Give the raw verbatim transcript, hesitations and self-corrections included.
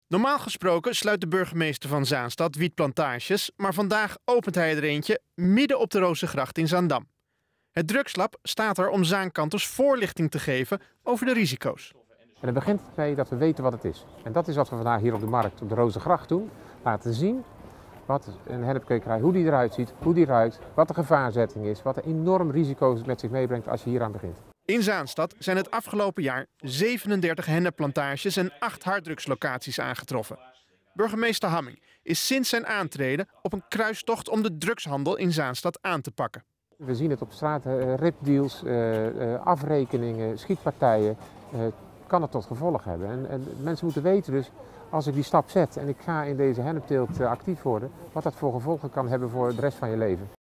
Normaal gesproken sluit de burgemeester van Zaanstad wietplantages, maar vandaag opent hij er eentje midden op de Rozengracht in Zaandam. Het drugslab staat er om Zaankanters voorlichting te geven over de risico's. En het begint mee dat we weten wat het is. En dat is wat we vandaag hier op de markt op de Rozengracht doen. Laten zien wat een hennepkwekerij, hoe die eruit ziet, hoe die ruikt, wat de gevaarzetting is, wat de enorm risico's met zich meebrengt als je hier aan begint. In Zaanstad zijn het afgelopen jaar zevenendertig hennepplantages en acht harddrugslocaties aangetroffen. Burgemeester Hamming is sinds zijn aantreden op een kruistocht om de drugshandel in Zaanstad aan te pakken. We zien het op straat, uh, ripdeals, uh, uh, afrekeningen, schietpartijen. Uh, kan het tot gevolg hebben. En, en mensen moeten weten dus, als ik die stap zet en ik ga in deze hennepteelt uh, actief worden, wat dat voor gevolgen kan hebben voor de rest van je leven.